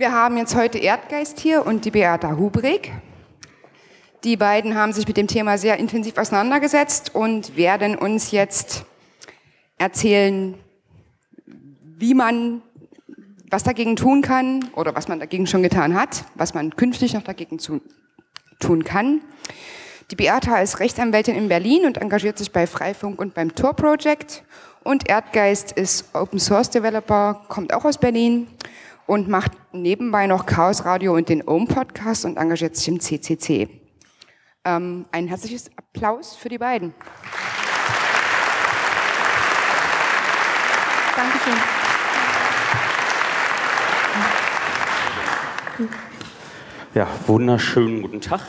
Wir haben jetzt heute Erdgeist hier und die Beata Hubrig. Die beiden haben sich mit dem Thema sehr intensiv auseinandergesetzt und werden uns jetzt erzählen, was dagegen tun kann oder was man dagegen schon getan hat, was man künftig noch dagegen tun kann. Die Beata ist Rechtsanwältin in Berlin und engagiert sich bei Freifunk und beim Tor Project. Und Erdgeist ist Open Source Developer, kommt auch aus Berlin und macht nebenbei noch Chaos Radio und den Ohm Podcast und engagiert sich im CCC. Ein herzliches Applaus für die beiden. Dankeschön. Ja, wunderschönen guten Tag.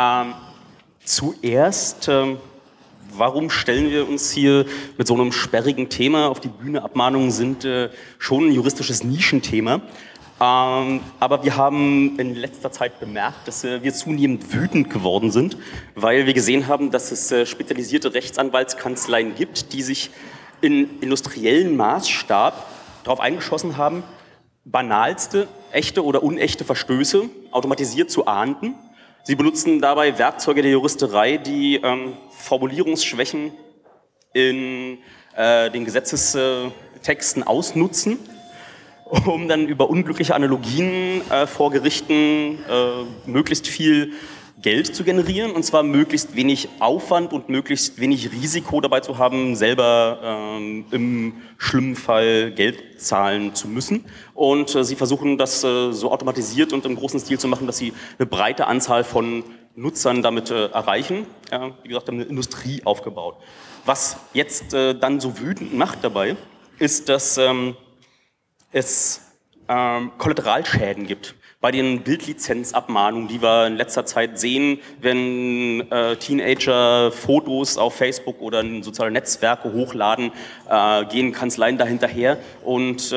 Zuerst, warum stellen wir uns hier mit so einem sperrigen Thema auf die Bühne? Abmahnungen sind schon ein juristisches Nischenthema. Aber wir haben in letzter Zeit bemerkt, dass wir zunehmend wütend geworden sind, weil wir gesehen haben, dass es spezialisierte Rechtsanwaltskanzleien gibt, die sich in industriellen Maßstab darauf eingeschossen haben, banalste, echte oder unechte Verstöße automatisiert zu ahnden. Sie benutzen dabei Werkzeuge der Juristerei, die Formulierungsschwächen in den Gesetzestexten ausnutzen, um dann über unglückliche Analogien vor Gerichten möglichst viel Geld zu generieren, und zwar möglichst wenig Aufwand und möglichst wenig Risiko dabei zu haben, selber im schlimmen Fall Geld zahlen zu müssen. Und sie versuchen das so automatisiert und im großen Stil zu machen, dass sie eine breite Anzahl von Nutzern damit erreichen. Wie gesagt, haben eine Industrie aufgebaut. Was jetzt dann so wütend macht dabei, ist, dass es Kollateralschäden gibt. Bei den Bildlizenzabmahnungen, die wir in letzter Zeit sehen, wenn Teenager Fotos auf Facebook oder in soziale Netzwerke hochladen, gehen Kanzleien dahinterher und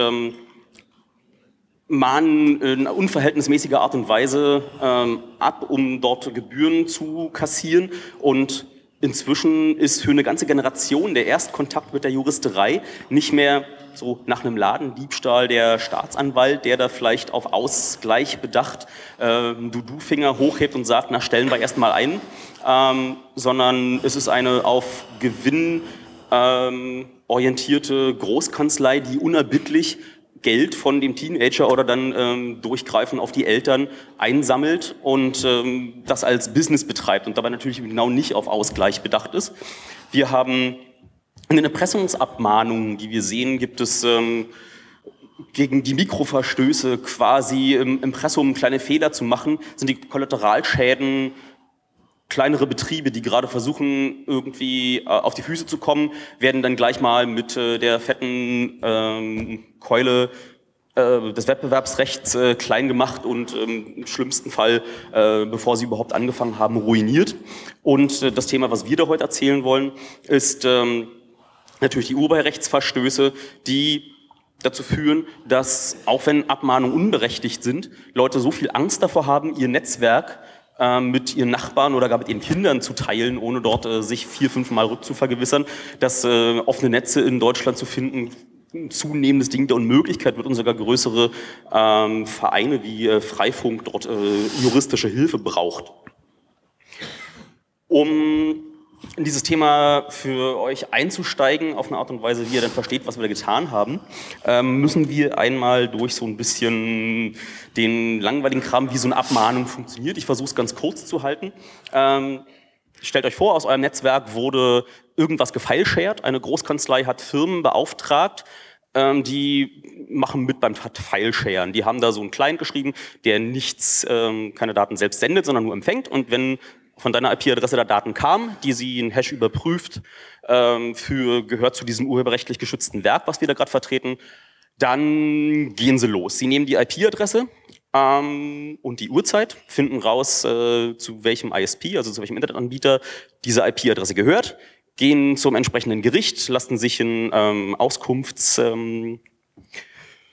mahnen in unverhältnismäßiger Art und Weise ab, um dort Gebühren zu kassieren. Und inzwischen ist für eine ganze Generation der Erstkontakt mit der Juristerei nicht mehr so nach einem Ladendiebstahl der Staatsanwalt, der da vielleicht auf Ausgleich bedacht Finger hochhebt und sagt, na, stellen wir erstmal ein, sondern es ist eine auf Gewinn orientierte Großkanzlei, die unerbittlich Geld von dem Teenager oder dann durchgreifen auf die Eltern einsammelt und das als Business betreibt und dabei natürlich genau nicht auf Ausgleich bedacht ist. Wir haben in den Erpressungsabmahnungen, die wir sehen, gibt es gegen die Mikroverstöße quasi im Impressum kleine Fehler zu machen, sind die Kollateralschäden kleinere Betriebe, die gerade versuchen, irgendwie auf die Füße zu kommen, werden dann gleich mal mit der fetten Keule des Wettbewerbsrechts klein gemacht und im schlimmsten Fall, bevor sie überhaupt angefangen haben, ruiniert. Und das Thema, was wir da heute erzählen wollen, ist natürlich die Urheberrechtsverstöße, die dazu führen, dass, auch wenn Abmahnungen unberechtigt sind, Leute so viel Angst davor haben, ihr Netzwerk mit ihren Nachbarn oder gar mit ihren Kindern zu teilen, ohne dort sich 4-5 Mal rückzuvergewissern, dass offene Netze in Deutschland zu finden ein zunehmendes Ding der Unmöglichkeit wird und sogar größere Vereine wie Freifunk dort juristische Hilfe braucht. Um in dieses Thema für euch einzusteigen, auf eine Art und Weise, wie ihr dann versteht, was wir da getan haben, müssen wir einmal durch so ein bisschen den langweiligen Kram, wie so eine Abmahnung funktioniert. Ich versuche es ganz kurz zu halten. Stellt euch vor, aus eurem Netzwerk wurde irgendwas gefeilshared. Eine Großkanzlei hat Firmen beauftragt, die machen mit beim Filesharen. Die haben da so einen Client geschrieben, der keine Daten selbst sendet, sondern nur empfängt. Und wenn von deiner IP-Adresse der Daten kam, die sie in Hash überprüft, gehört zu diesem urheberrechtlich geschützten Werk, was wir da gerade vertreten, dann gehen sie los. Sie nehmen die IP-Adresse und die Uhrzeit, finden raus, zu welchem ISP, also zu welchem Internetanbieter diese IP-Adresse gehört, gehen zum entsprechenden Gericht, lassen sich ein Auskunftsbescheid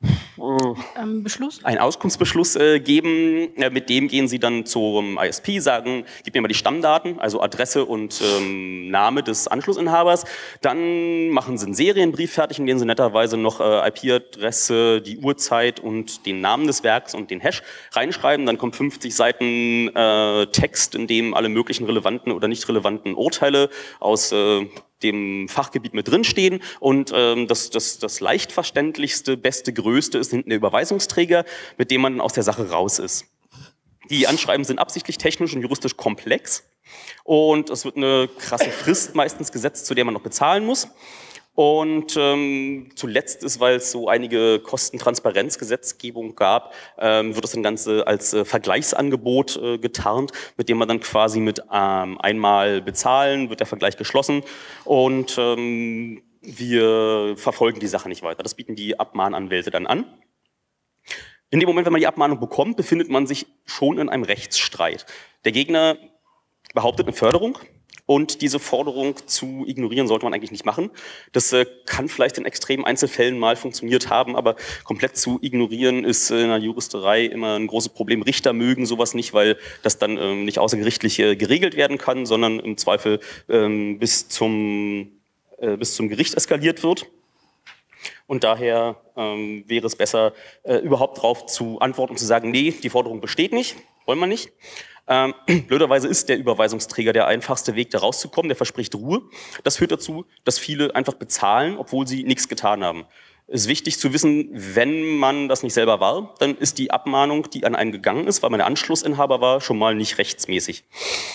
Beschluss? Einen Auskunftsbeschluss geben. Mit dem gehen Sie dann zum ISP, sagen, gib mir mal die Stammdaten, also Adresse und Name des Anschlussinhabers. Dann machen Sie einen Serienbrief fertig, in dem Sie netterweise noch IP-Adresse, die Uhrzeit und den Namen des Werks und den Hash reinschreiben. Dann kommt 50 Seiten Text, in dem alle möglichen relevanten oder nicht relevanten Urteile aus dem Fachgebiet mit drinstehen und das leicht verständlichste, beste, größte ist hinten der Überweisungsträger, mit dem man aus der Sache raus ist. Die Anschreiben sind absichtlich technisch und juristisch komplex und es wird eine krasse Frist meistens gesetzt, zu der man noch bezahlen muss. Und zuletzt ist, weil es so einige Kostentransparenzgesetzgebung gab, wird das dann Ganze als Vergleichsangebot getarnt, mit dem man dann quasi mit einmal bezahlen, wird der Vergleich geschlossen und wir verfolgen die Sache nicht weiter. Das bieten die Abmahnanwälte dann an. In dem Moment, wenn man die Abmahnung bekommt, befindet man sich schon in einem Rechtsstreit. Der Gegner behauptet eine Förderung. Und diese Forderung zu ignorieren sollte man eigentlich nicht machen. Das kann vielleicht in extremen Einzelfällen mal funktioniert haben, aber komplett zu ignorieren ist in der Juristerei immer ein großes Problem. Richter mögen sowas nicht, weil das dann nicht außergerichtlich geregelt werden kann, sondern im Zweifel bis zum Gericht eskaliert wird. Und daher wäre es besser, überhaupt darauf zu antworten und zu sagen, nee, die Forderung besteht nicht, wollen wir nicht. Blöderweise ist der Überweisungsträger der einfachste Weg, da rauszukommen. Der verspricht Ruhe. Das führt dazu, dass viele einfach bezahlen, obwohl sie nichts getan haben. Es ist wichtig zu wissen, wenn man das nicht selber war, dann ist die Abmahnung, die an einen gegangen ist, weil man der Anschlussinhaber war, schon mal nicht rechtsmäßig.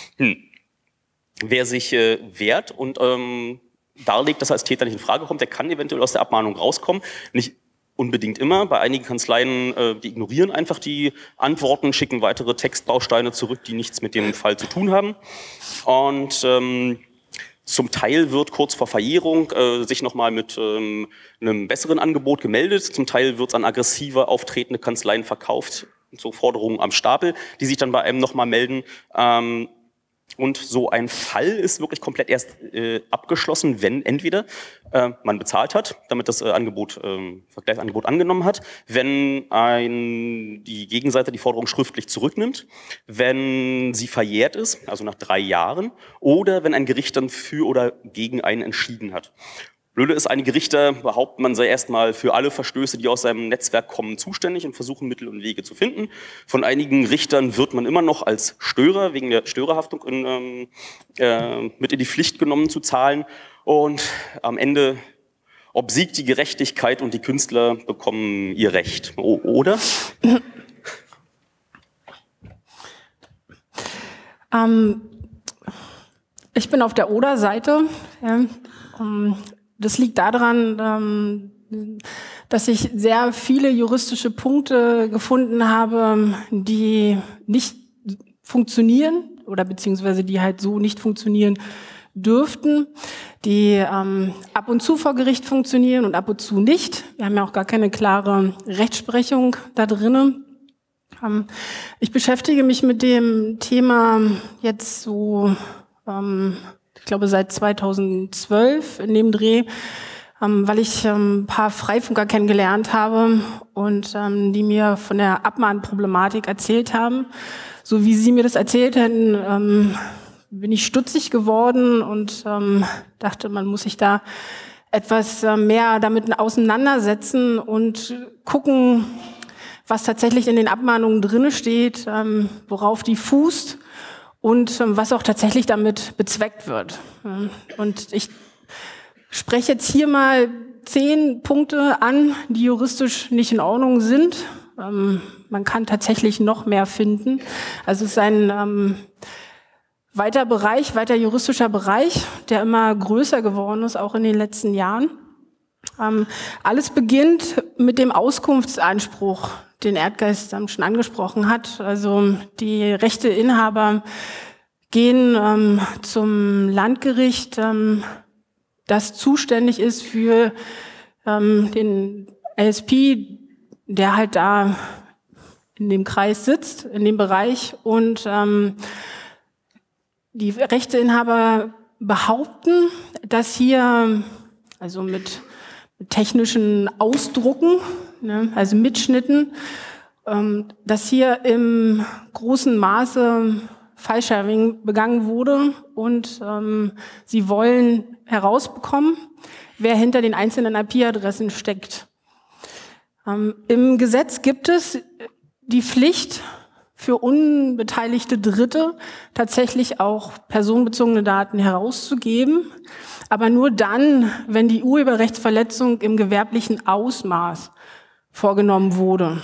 Wer sich wehrt und darlegt, dass er als Täter nicht in Frage kommt, der kann eventuell aus der Abmahnung rauskommen. Nicht unbedingt immer. Bei einigen Kanzleien, die ignorieren einfach die Antworten, schicken weitere Textbausteine zurück, die nichts mit dem Fall zu tun haben. Und zum Teil wird kurz vor Verjährung sich nochmal mit einem besseren Angebot gemeldet. Zum Teil wird es an aggressiver auftretende Kanzleien verkauft. So Forderungen am Stapel, die sich dann bei einem nochmal melden. Und so ein Fall ist wirklich komplett erst abgeschlossen, wenn entweder man bezahlt hat, damit das Vergleichsangebot angenommen hat, wenn die Gegenseite die Forderung schriftlich zurücknimmt, wenn sie verjährt ist, also nach 3 Jahren, oder wenn ein Gericht dann für oder gegen einen entschieden hat. Blöde ist, einige Richter behaupten, man sei erstmal für alle Verstöße, die aus seinem Netzwerk kommen, zuständig und versuchen Mittel und Wege zu finden. Von einigen Richtern wird man immer noch als Störer wegen der Störerhaftung mit in die Pflicht genommen zu zahlen. Und am Ende obsiegt die Gerechtigkeit und die Künstler bekommen ihr Recht. Oder? Ich bin auf der Oder-Seite. Ja. Das liegt daran, dass ich sehr viele juristische Punkte gefunden habe, die nicht funktionieren oder beziehungsweise die halt so nicht funktionieren dürften, die ab und zu vor Gericht funktionieren und ab und zu nicht. Wir haben ja auch gar keine klare Rechtsprechung da drinnen. Ich beschäftige mich mit dem Thema jetzt so ich glaube seit 2012 in dem Dreh, weil ich ein paar Freifunker kennengelernt habe und die mir von der Abmahnproblematik erzählt haben. So wie sie mir das erzählt hätten, bin ich stutzig geworden und dachte, man muss sich da etwas mehr damit auseinandersetzen und gucken, was tatsächlich in den Abmahnungen drinne steht, worauf die fußt. Und was auch tatsächlich damit bezweckt wird. Und ich spreche jetzt hier mal 10 Punkte an, die juristisch nicht in Ordnung sind. Man kann tatsächlich noch mehr finden. Also es ist ein weiter juristischer Bereich, der immer größer geworden ist, auch in den letzten Jahren. Alles beginnt mit dem Auskunftsanspruch, den Erdgeist schon angesprochen hat. Also die Rechteinhaber gehen zum Landgericht, das zuständig ist für den ISP, der halt da in dem Kreis sitzt, in dem Bereich. Und die Rechteinhaber behaupten, dass hier, also mit technischen Ausdrucken, ne, also Mitschnitten, dass hier im großen Maße File-Sharing begangen wurde und sie wollen herausbekommen, wer hinter den einzelnen IP-Adressen steckt. Im Gesetz gibt es die Pflicht für unbeteiligte Dritte tatsächlich auch personenbezogene Daten herauszugeben, aber nur dann, wenn die Urheberrechtsverletzung im gewerblichen Ausmaß vorgenommen wurde.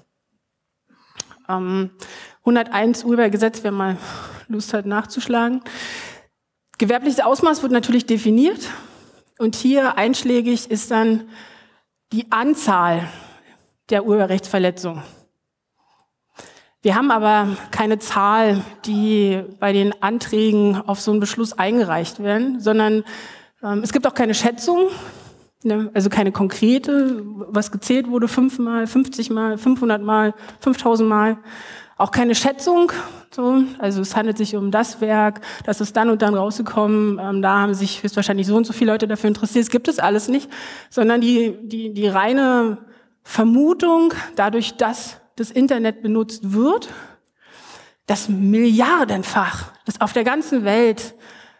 101 Urhebergesetz, wer mal Lust hat nachzuschlagen. Gewerbliches Ausmaß wird natürlich definiert und hier einschlägig ist dann die Anzahl der Urheberrechtsverletzungen. Wir haben aber keine Zahl, die bei den Anträgen auf so einen Beschluss eingereicht werden, sondern es gibt auch keine Schätzung, ne, also keine konkrete, was gezählt wurde, 5-mal, 50-mal, 500-mal, 5000-mal. Auch keine Schätzung, so, also es handelt sich um das Werk, das ist dann und dann rausgekommen, da haben sich höchstwahrscheinlich so und so viele Leute dafür interessiert, es gibt es alles nicht, sondern die reine Vermutung, dadurch, dass das Internet benutzt wird, dass milliardenfach, das auf der ganzen Welt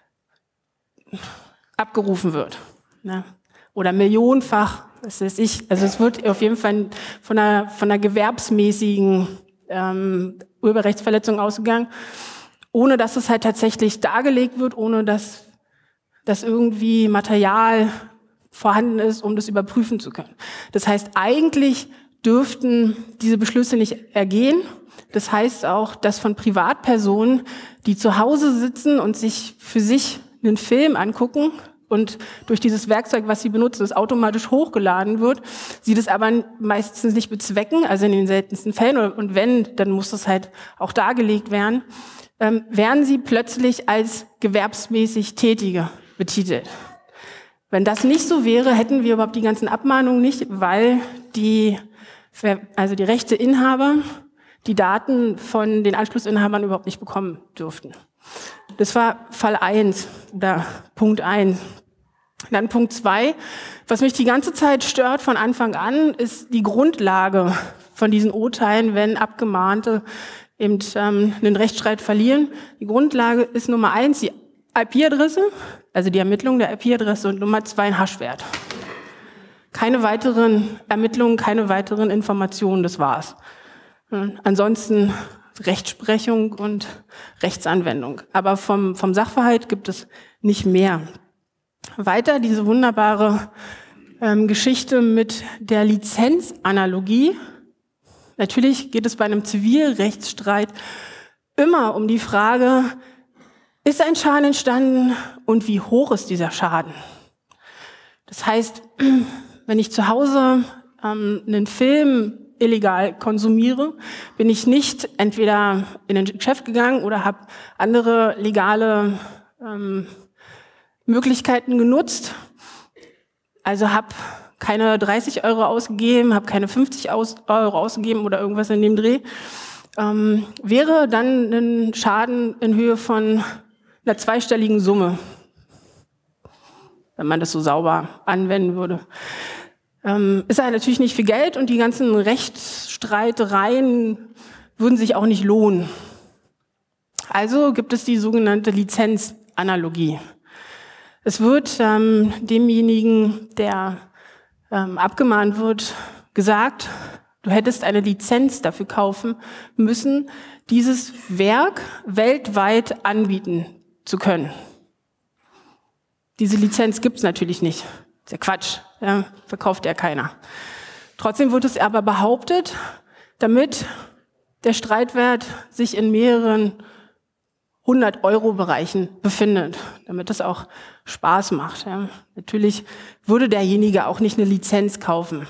abgerufen wird, ne? Oder millionenfach, was weiß ich, also es wird auf jeden Fall von einer gewerbsmäßigen Urheberrechtsverletzung ausgegangen, ohne dass es halt tatsächlich dargelegt wird, ohne dass irgendwie Material vorhanden ist, um das überprüfen zu können. Das heißt, eigentlich dürften diese Beschlüsse nicht ergehen. Das heißt auch, dass von Privatpersonen, die zu Hause sitzen und sich für sich einen Film angucken und durch dieses Werkzeug, was sie benutzen, das automatisch hochgeladen wird, sie das aber meistens nicht bezwecken, also in den seltensten Fällen, und wenn, dann muss das halt auch dargelegt werden, werden sie plötzlich als gewerbsmäßig Tätige betitelt. Wenn das nicht so wäre, hätten wir überhaupt die ganzen Abmahnungen nicht, weil die Rechteinhaber die Daten von den Anschlussinhabern überhaupt nicht bekommen dürften. Das war Fall 1 oder Punkt 1. Dann Punkt 2, was mich die ganze Zeit stört von Anfang an, ist die Grundlage von diesen Urteilen, wenn Abgemahnte eben einen Rechtsstreit verlieren. Die Grundlage ist Nummer 1 die IP-Adresse, also die Ermittlung der IP-Adresse, und Nummer 2 ein Hashwert. Keine weiteren Ermittlungen, keine weiteren Informationen, das war's. Ansonsten Rechtsprechung und Rechtsanwendung. Aber vom Sachverhalt gibt es nicht mehr. Weiter diese wunderbare Geschichte mit der Lizenzanalogie. Natürlich geht es bei einem Zivilrechtsstreit immer um die Frage, ist ein Schaden entstanden und wie hoch ist dieser Schaden? Das heißt, wenn ich zu Hause einen Film illegal konsumiere, bin ich nicht entweder in ein Geschäft gegangen oder habe andere legale Möglichkeiten genutzt. Also habe keine 30 Euro ausgegeben, habe keine 50 Euro ausgegeben oder irgendwas in dem Dreh. Wäre dann ein Schaden in Höhe von einer zweistelligen Summe, wenn man das so sauber anwenden würde. Ist halt natürlich nicht viel Geld und die ganzen Rechtsstreitereien würden sich auch nicht lohnen. Also gibt es die sogenannte Lizenzanalogie. Es wird demjenigen, der abgemahnt wird, gesagt, du hättest eine Lizenz dafür kaufen müssen, dieses Werk weltweit anbieten zu können. Diese Lizenz gibt es natürlich nicht. Das ist ja Quatsch, ja, verkauft ja keiner. Trotzdem wird es aber behauptet, damit der Streitwert sich in mehreren 100-Euro-Bereichen befindet, damit es auch Spaß macht. Ja. Natürlich würde derjenige auch nicht eine Lizenz kaufen.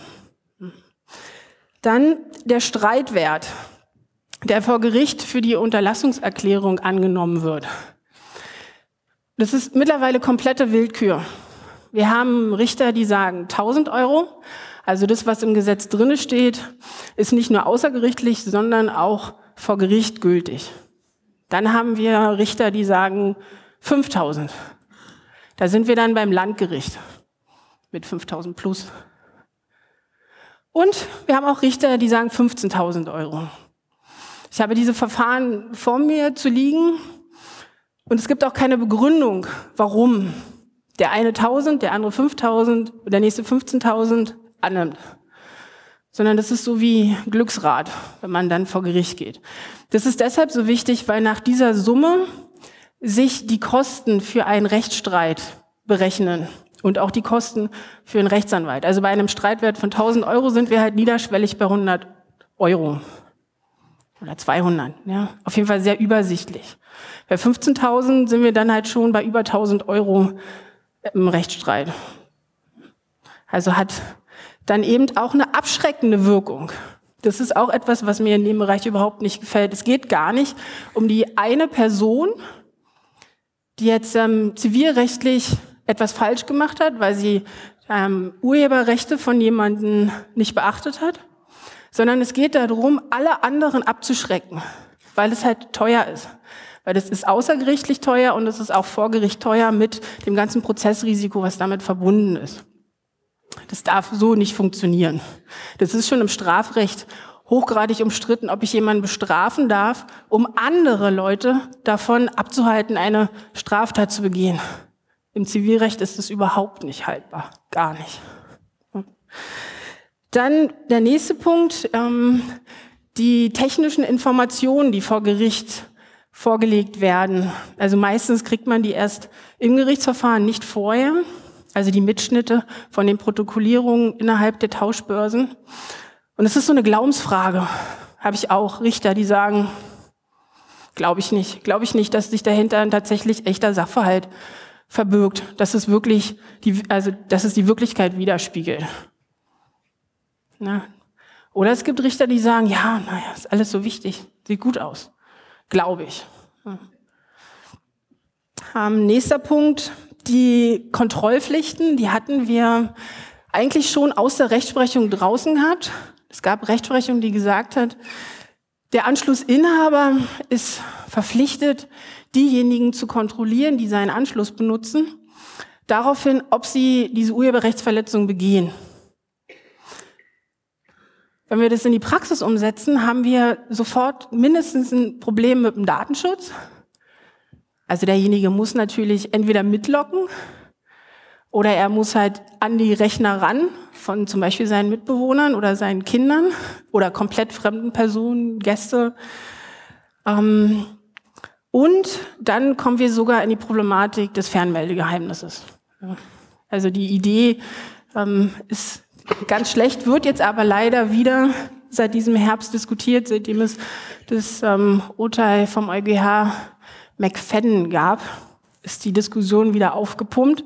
Dann der Streitwert, der vor Gericht für die Unterlassungserklärung angenommen wird. Das ist mittlerweile komplette Willkür. Wir haben Richter, die sagen 1000 Euro. Also das, was im Gesetz drin steht, ist nicht nur außergerichtlich, sondern auch vor Gericht gültig. Dann haben wir Richter, die sagen 5000. Da sind wir dann beim Landgericht mit 5000 plus. Und wir haben auch Richter, die sagen 15.000 €. Ich habe diese Verfahren vor mir zu liegen und es gibt auch keine Begründung, warum der eine 1.000, der andere 5.000 und der nächste 15.000 annimmt. Sondern das ist so wie Glücksrad, wenn man dann vor Gericht geht. Das ist deshalb so wichtig, weil nach dieser Summe sich die Kosten für einen Rechtsstreit berechnen und auch die Kosten für einen Rechtsanwalt. Also bei einem Streitwert von 1.000 € sind wir halt niederschwellig bei 100 € oder 200. Ja, auf jeden Fall sehr übersichtlich. Bei 15.000 sind wir dann halt schon bei über 1.000 € im Rechtsstreit. Also hat dann eben auch eine abschreckende Wirkung. Das ist auch etwas, was mir in dem Bereich überhaupt nicht gefällt. Es geht gar nicht um die eine Person, die jetzt zivilrechtlich etwas falsch gemacht hat, weil sie Urheberrechte von jemandem nicht beachtet hat, sondern es geht darum, alle anderen abzuschrecken, weil es halt teuer ist. Weil das ist außergerichtlich teuer und es ist auch vor Gericht teuer mit dem ganzen Prozessrisiko, was damit verbunden ist. Das darf so nicht funktionieren. Das ist schon im Strafrecht hochgradig umstritten, ob ich jemanden bestrafen darf, um andere Leute davon abzuhalten, eine Straftat zu begehen. Im Zivilrecht ist das überhaupt nicht haltbar. Gar nicht. Dann der nächste Punkt, die technischen Informationen, die vor Gericht vorgelegt werden. Also meistens kriegt man die erst im Gerichtsverfahren, nicht vorher. Also die Mitschnitte von den Protokollierungen innerhalb der Tauschbörsen. Und es ist so eine Glaubensfrage. Habe ich auch Richter, die sagen, glaube ich nicht, dass sich dahinter ein tatsächlich echter Sachverhalt verbirgt, dass es wirklich dass es die Wirklichkeit widerspiegelt. Na? Oder es gibt Richter, die sagen, ja, naja, ist alles so wichtig, sieht gut aus. Glaube ich. Nächster Punkt, die Kontrollpflichten, die hatten wir eigentlich schon aus der Rechtsprechung draußen gehabt. Es gab Rechtsprechung, die gesagt hat, der Anschlussinhaber ist verpflichtet, diejenigen zu kontrollieren, die seinen Anschluss benutzen, daraufhin, ob sie diese Urheberrechtsverletzung begehen. Wenn wir das in die Praxis umsetzen, haben wir sofort mindestens ein Problem mit dem Datenschutz. Also derjenige muss natürlich entweder mitlocken oder er muss halt an die Rechner ran von zum Beispiel seinen Mitbewohnern oder seinen Kindern oder komplett fremden Personen, Gäste. Und dann kommen wir sogar in die Problematik des Fernmeldegeheimnisses. Also die Idee ist ganz schlecht, wird jetzt aber leider wieder seit diesem Herbst diskutiert, seitdem es das Urteil vom EuGH McFadden gab, ist die Diskussion wieder aufgepumpt,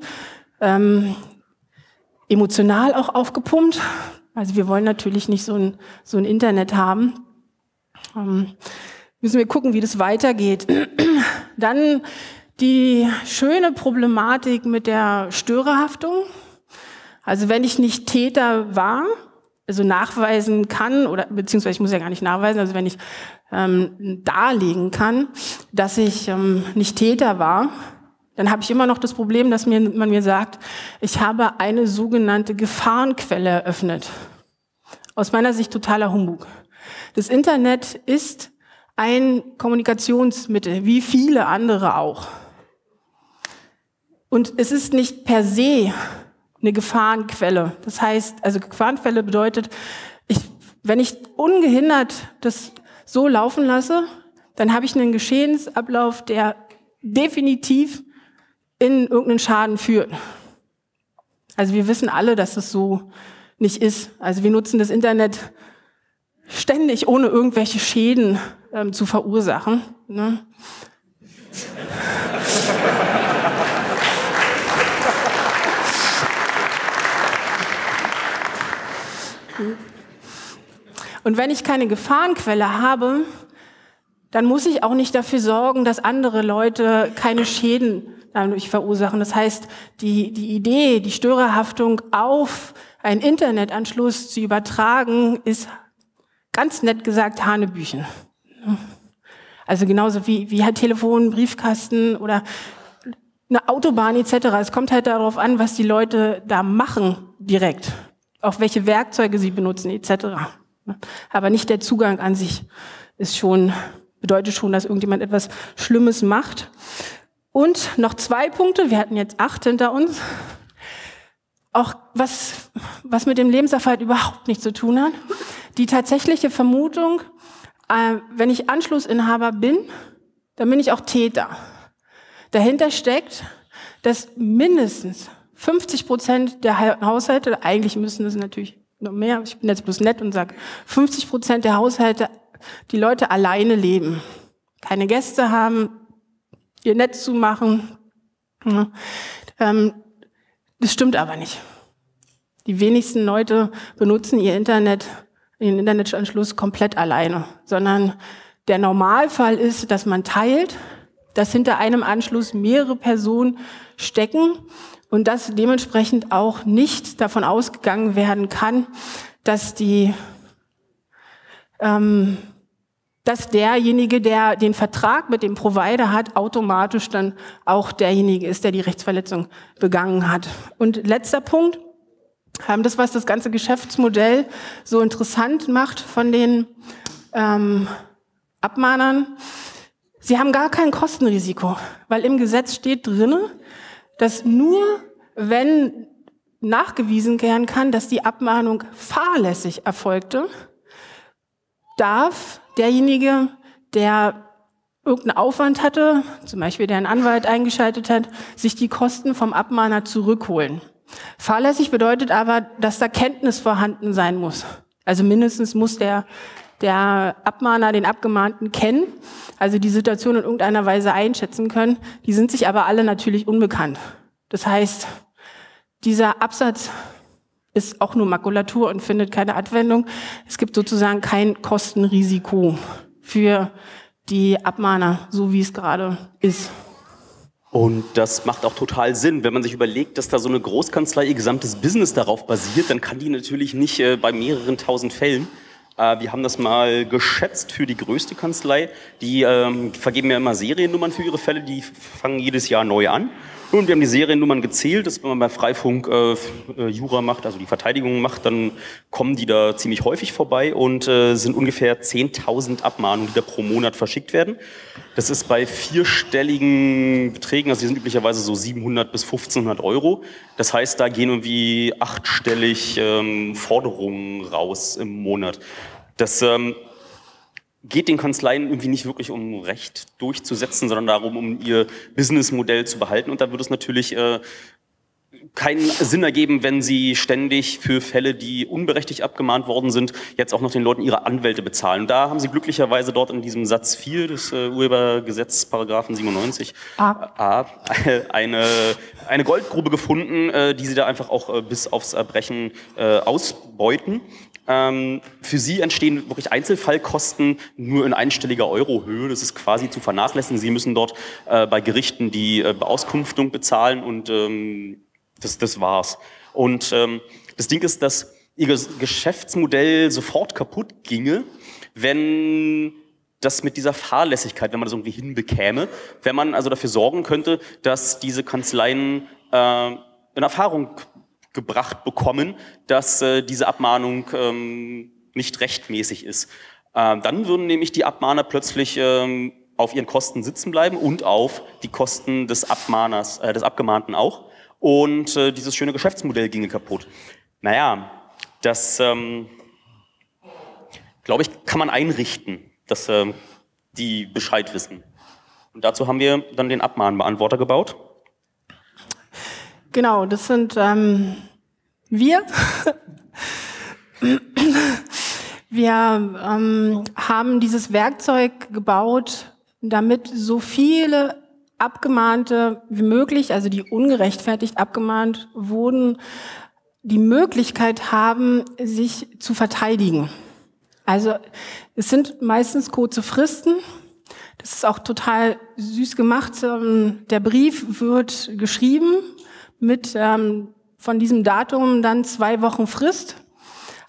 emotional auch aufgepumpt. Also wir wollen natürlich nicht so ein Internet haben. Müssen wir gucken, wie das weitergeht. Dann die schöne Problematik mit der Störerhaftung. Also wenn ich nicht Täter war, also nachweisen kann, oder beziehungsweise ich muss ja gar nicht nachweisen, also wenn ich darlegen kann, dass ich nicht Täter war, dann habe ich immer noch das Problem, dass man mir sagt, ich habe eine sogenannte Gefahrenquelle eröffnet. Aus meiner Sicht totaler Humbug. Das Internet ist ein Kommunikationsmittel, wie viele andere auch. Und es ist nicht per se eine Gefahrenquelle. Das heißt, also Gefahrenquelle bedeutet, wenn ich ungehindert das so laufen lasse, dann habe ich einen Geschehensablauf, der definitiv in irgendeinen Schaden führt. Also wir wissen alle, dass es so nicht ist. Also wir nutzen das Internet ständig, ohne irgendwelche Schäden zu verursachen. Ne? Und wenn ich keine Gefahrenquelle habe, dann muss ich auch nicht dafür sorgen, dass andere Leute keine Schäden dadurch verursachen. Das heißt, die Idee, die Störerhaftung auf einen Internetanschluss zu übertragen, ist ganz nett gesagt Hanebüchen. Also genauso wie halt Telefon, Briefkasten oder eine Autobahn etc. Es kommt halt darauf an, was die Leute da machen direkt. auch welche Werkzeuge sie benutzen etc. Aber nicht der Zugang an sich bedeutet schon, dass irgendjemand etwas Schlimmes macht. Und noch 2 Punkte, wir hatten jetzt 8 hinter uns, auch was mit dem Lebenserhalt überhaupt nichts zu tun hat. Die tatsächliche Vermutung, wenn ich Anschlussinhaber bin, dann bin ich auch Täter. Dahinter steckt, dass mindestens 50% der Haushalte, eigentlich müssen es natürlich noch mehr, ich bin jetzt bloß nett und sage, 50% der Haushalte, die Leute alleine leben, keine Gäste haben, ihr Netz zu machen. Das stimmt aber nicht. Die wenigsten Leute benutzen ihren Internetanschluss komplett alleine, sondern der Normalfall ist, dass man teilt, dass hinter einem Anschluss mehrere Personen stecken und dass dementsprechend auch nicht davon ausgegangen werden kann, dass derjenige, der den Vertrag mit dem Provider hat, automatisch dann auch derjenige ist, der die Rechtsverletzung begangen hat. Und letzter Punkt, das, was das ganze Geschäftsmodell so interessant macht von den Abmahnern, sie haben gar kein Kostenrisiko, weil im Gesetz steht drin, dass nur wenn nachgewiesen werden kann, dass die Abmahnung fahrlässig erfolgte, darf derjenige, der irgendeinen Aufwand hatte, zum Beispiel der einen Anwalt eingeschaltet hat, sich die Kosten vom Abmahner zurückholen. Fahrlässig bedeutet aber, dass da Kenntnis vorhanden sein muss. Also mindestens muss der Abmahner den Abgemahnten kennen, also die Situation in irgendeiner Weise einschätzen können. Die sind sich aber alle natürlich unbekannt. Das heißt, dieser Absatz ist auch nur Makulatur und findet keine Anwendung. Es gibt sozusagen kein Kostenrisiko für die Abmahner, so wie es gerade ist. Und das macht auch total Sinn. Wenn man sich überlegt, dass da so eine Großkanzlei ihr gesamtes Business darauf basiert, dann kann die natürlich nicht bei mehreren tausend Fällen. Wir haben das mal geschätzt für die größte Kanzlei. Die vergeben ja immer Seriennummern für ihre Fälle, die fangen jedes Jahr neu an. Und wir haben die Seriennummern gezählt, dass wenn man bei Freifunk Jura macht, also die Verteidigung macht, dann kommen die da ziemlich häufig vorbei und sind ungefähr 10.000 Abmahnungen, die da pro Monat verschickt werden. Das ist bei 4-stelligen Beträgen, also die sind üblicherweise so 700 bis 1.500 Euro. Das heißt, da gehen irgendwie 8-stellig Forderungen raus im Monat. Das geht den Kanzleien irgendwie nicht wirklich um Recht durchzusetzen, sondern darum, um ihr Businessmodell zu behalten. Und da würde es natürlich keinen Sinn ergeben, wenn sie ständig für Fälle, die unberechtigt abgemahnt worden sind, jetzt auch noch den Leuten ihre Anwälte bezahlen. Und da haben sie glücklicherweise dort in diesem Satz 4 des Urhebergesetzes, Paragraphen 97, eine Goldgrube gefunden, die sie da einfach auch bis aufs Erbrechen ausbeuten. Für sie entstehen wirklich Einzelfallkosten nur in einstelliger Eurohöhe. Das ist quasi zu vernachlässigen. Sie müssen dort bei Gerichten die Beauskunftung bezahlen und das war's. Und das Ding ist, dass ihr Geschäftsmodell sofort kaputt ginge, wenn das mit dieser Fahrlässigkeit, wenn man das irgendwie hinbekäme, wenn man also dafür sorgen könnte, dass diese Kanzleien in Erfahrung gebracht bekommen, dass diese Abmahnung nicht rechtmäßig ist. Dann würden nämlich die Abmahner plötzlich auf ihren Kosten sitzen bleiben und auf die Kosten des Abmahners, des Abgemahnten auch. Und dieses schöne Geschäftsmodell ginge kaputt. Naja, das, glaube ich, kann man einrichten, dass die Bescheid wissen. Und dazu haben wir dann den Abmahnbeantworter gebaut. Genau, das sind wir. Wir haben dieses Werkzeug gebaut, damit so viele Abgemahnte wie möglich, also die ungerechtfertigt abgemahnt wurden, die Möglichkeit haben, sich zu verteidigen. Also es sind meistens kurze Fristen. Das ist auch total süß gemacht. Der Brief wird geschrieben mit von diesem Datum dann 2 Wochen Frist.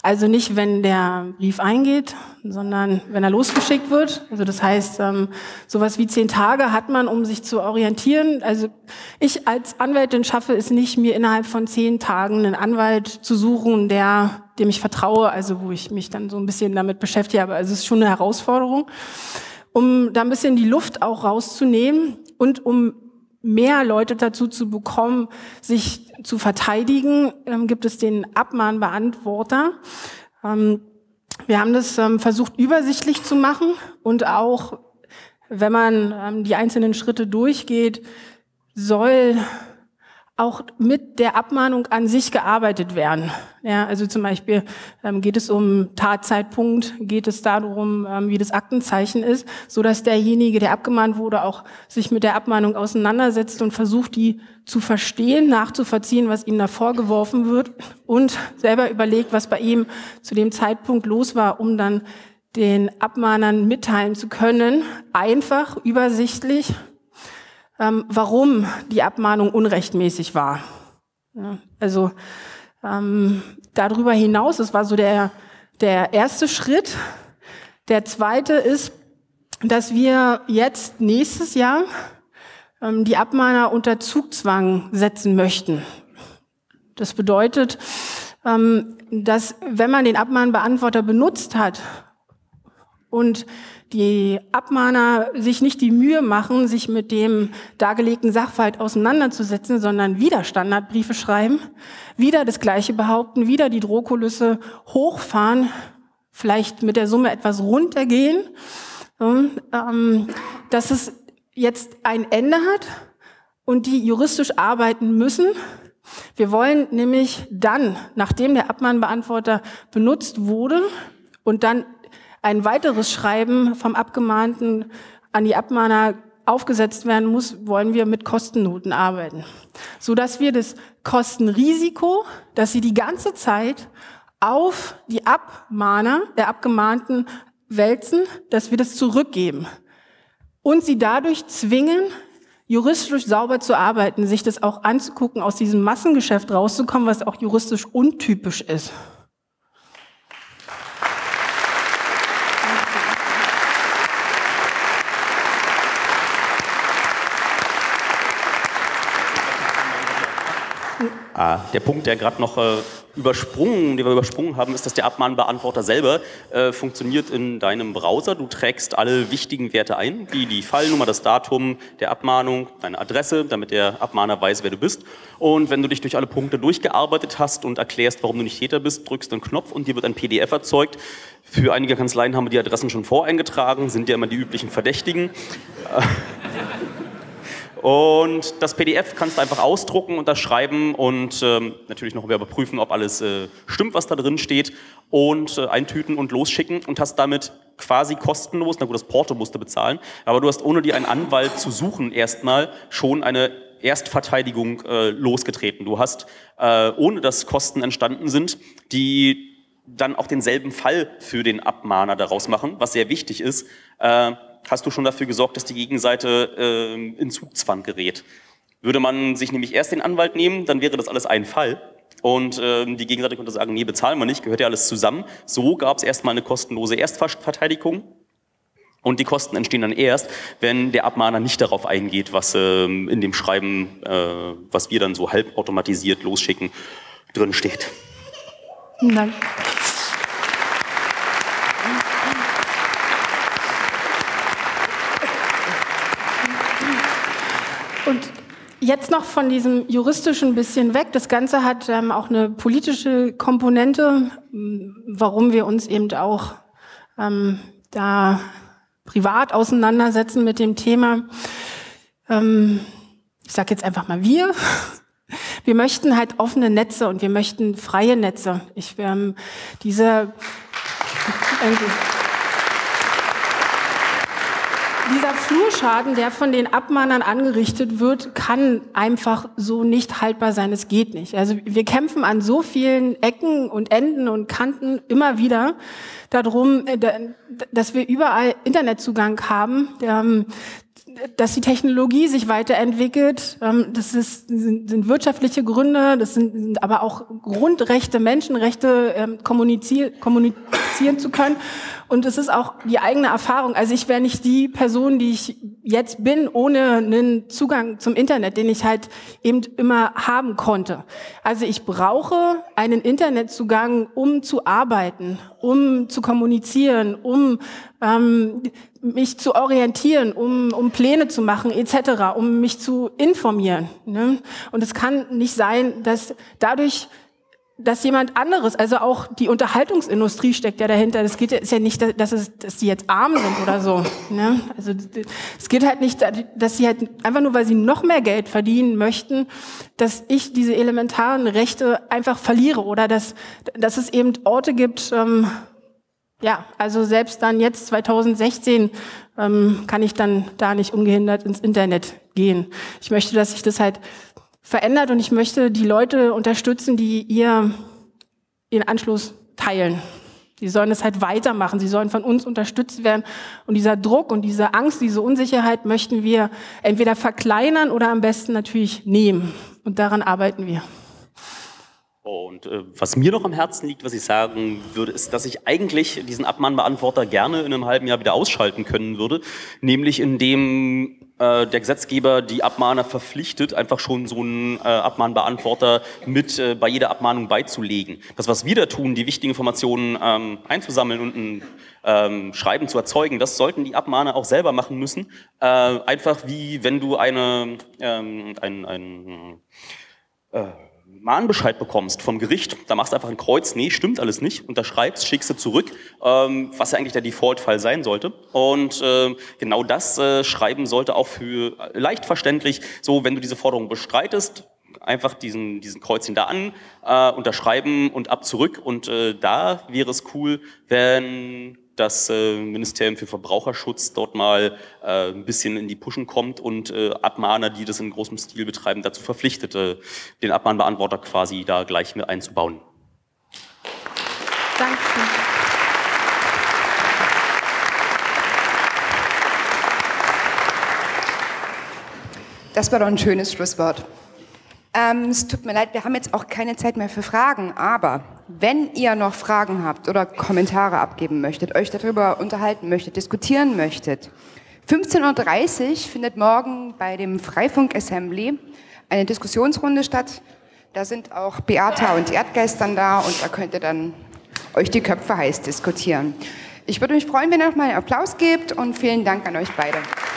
Also nicht, wenn der Brief eingeht, sondern wenn er losgeschickt wird. Also das heißt, sowas wie 10 Tage hat man, um sich zu orientieren. Also ich als Anwältin schaffe es nicht, mir innerhalb von 10 Tagen einen Anwalt zu suchen, dem ich vertraue, also wo ich mich dann so ein bisschen damit beschäftige. Aber also es ist schon eine Herausforderung, um da ein bisschen die Luft auch rauszunehmen und um mehr Leute dazu zu bekommen, sich zu verteidigen, gibt es den Abmahnbeantworter. Wir haben das versucht, übersichtlich zu machen und auch, wenn man die einzelnen Schritte durchgeht, soll auch mit der Abmahnung an sich gearbeitet werden. Ja, also zum Beispiel geht es um Tatzeitpunkt, geht es darum, wie das Aktenzeichen ist, so dass derjenige, der abgemahnt wurde, auch sich mit der Abmahnung auseinandersetzt und versucht, die zu verstehen, nachzuvollziehen, was ihm da vorgeworfen wird und selber überlegt, was bei ihm zu dem Zeitpunkt los war, um dann den Abmahnern mitteilen zu können, einfach, übersichtlich, warum die Abmahnung unrechtmäßig war. Ja, also darüber hinaus, das war so der erste Schritt. Der zweite ist, dass wir jetzt nächstes Jahr die Abmahner unter Zugzwang setzen möchten. Das bedeutet, dass wenn man den Abmahnbeantworter benutzt hat und die Abmahner sich nicht die Mühe machen, sich mit dem dargelegten Sachverhalt auseinanderzusetzen, sondern wieder Standardbriefe schreiben, wieder das Gleiche behaupten, wieder die Drohkulisse hochfahren, vielleicht mit der Summe etwas runtergehen, dass es jetzt ein Ende hat und die juristisch arbeiten müssen. Wir wollen nämlich dann, nachdem der Abmahnbeantworter benutzt wurde und dann ein weiteres Schreiben vom Abgemahnten an die Abmahner aufgesetzt werden muss, wollen wir mit Kostennoten arbeiten, sodass wir das Kostenrisiko, dass sie die ganze Zeit auf die Abmahner der Abgemahnten wälzen, dass wir das zurückgeben und sie dadurch zwingen, juristisch sauber zu arbeiten, sich das auch anzugucken, aus diesem Massengeschäft rauszukommen, was auch juristisch untypisch ist. Der Punkt, der gerade noch den wir übersprungen haben, ist, dass der Abmahnbeantworter selber funktioniert in deinem Browser. Du trägst alle wichtigen Werte ein, wie die Fallnummer, das Datum der Abmahnung, deine Adresse, damit der Abmahner weiß, wer du bist. Und wenn du dich durch alle Punkte durchgearbeitet hast und erklärst, warum du nicht Täter bist, drückst du einen Knopf und dir wird ein PDF erzeugt. Für einige Kanzleien haben wir die Adressen schon voreingetragen, sind ja immer die üblichen Verdächtigen. Und das PDF kannst du einfach ausdrucken, unterschreiben und natürlich noch überprüfen, ob alles stimmt, was da drin steht, und eintüten und losschicken und hast damit quasi kostenlos, na gut, das Porto musst du bezahlen, aber du hast, ohne dir einen Anwalt zu suchen, erstmal schon eine Erstverteidigung losgetreten. Du hast, ohne dass Kosten entstanden sind, die dann auch denselben Fall für den Abmahner daraus machen, was sehr wichtig ist, hast du schon dafür gesorgt, dass die Gegenseite in Zugzwang gerät. Würde man sich nämlich erst den Anwalt nehmen, dann wäre das alles ein Fall. Und die Gegenseite könnte sagen, nee, bezahlen wir nicht, gehört ja alles zusammen. So gab es erstmal eine kostenlose Erstverteidigung. Und die Kosten entstehen dann erst, wenn der Abmahner nicht darauf eingeht, was in dem Schreiben, was wir dann so halbautomatisiert losschicken, drin steht. Danke. Und jetzt noch von diesem juristischen bisschen weg. Das Ganze hat auch eine politische Komponente, warum wir uns eben auch da privat auseinandersetzen mit dem Thema. Ich sage jetzt einfach mal wir. Wir möchten halt offene Netze und wir möchten freie Netze. Dieser Flurschaden, der von den Abmahnern angerichtet wird, kann einfach so nicht haltbar sein. Es geht nicht. Also wir kämpfen an so vielen Ecken und Enden und Kanten immer wieder darum, dass wir überall Internetzugang haben. dass die Technologie sich weiterentwickelt. Das sind wirtschaftliche Gründe, das sind aber auch Grundrechte, Menschenrechte, kommunizieren zu können. Und es ist auch die eigene Erfahrung. Also ich wäre nicht die Person, die ich jetzt bin, ohne einen Zugang zum Internet, den ich halt eben immer haben konnte. Also ich brauche einen Internetzugang, um zu arbeiten, um zu kommunizieren, um mich zu orientieren, um Pläne zu machen etc., um mich zu informieren. Ne? Und es kann nicht sein, dass dadurch, dass jemand anderes, also auch die Unterhaltungsindustrie steckt ja dahinter. Das geht ist ja nicht, dass die jetzt arm sind oder so. Ne? Also es geht halt nicht, dass sie halt einfach nur, weil sie noch mehr Geld verdienen möchten, dass ich diese elementaren Rechte einfach verliere oder dass es eben Orte gibt. Ja, also selbst dann jetzt 2016 kann ich dann da nicht ungehindert ins Internet gehen. Ich möchte, dass sich das halt verändert und ich möchte die Leute unterstützen, die ihren Anschluss teilen. Die sollen es halt weitermachen, sie sollen von uns unterstützt werden. Und dieser Druck und diese Angst, diese Unsicherheit möchten wir entweder verkleinern oder am besten natürlich nehmen. Und daran arbeiten wir. Und was mir noch am Herzen liegt, was ich sagen würde, ist, dass ich eigentlich diesen Abmahnbeantworter gerne in einem halben Jahr wieder ausschalten können würde, nämlich indem der Gesetzgeber die Abmahner verpflichtet, einfach schon so einen Abmahnbeantworter mit bei jeder Abmahnung beizulegen. Das, was wir da tun, die wichtigen Informationen einzusammeln und ein Schreiben zu erzeugen, das sollten die Abmahner auch selber machen müssen. Einfach wie wenn du einen Mahnbescheid bekommst vom Gericht, da machst du einfach ein Kreuz, nee, stimmt alles nicht, unterschreibst, schickst du zurück, was ja eigentlich der Default-Fall sein sollte. Und genau das Schreiben sollte auch für leicht verständlich, so wenn du diese Forderung bestreitest, einfach diesen Kreuzchen da an, unterschreiben und ab zurück. Und da wäre es cool, wenn das Ministerium für Verbraucherschutz dort mal ein bisschen in die Puschen kommt und Abmahner, die das in großem Stil betreiben, dazu verpflichtet, den Abmahnbeantworter quasi da gleich mit einzubauen. Danke. Das war doch ein schönes Schlusswort. Es tut mir leid, wir haben jetzt auch keine Zeit mehr für Fragen, aber wenn ihr noch Fragen habt oder Kommentare abgeben möchtet, euch darüber unterhalten möchtet, diskutieren möchtet, 15:30 Uhr findet morgen bei dem Freifunk Assembly eine Diskussionsrunde statt. Da sind auch Beata und Erdgeist dann da und da könnt ihr dann euch die Köpfe heiß diskutieren. Ich würde mich freuen, wenn ihr noch mal einen Applaus gebt und vielen Dank an euch beide.